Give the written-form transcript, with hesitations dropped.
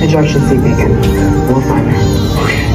the direction Sea taken. We'll find her. Okay.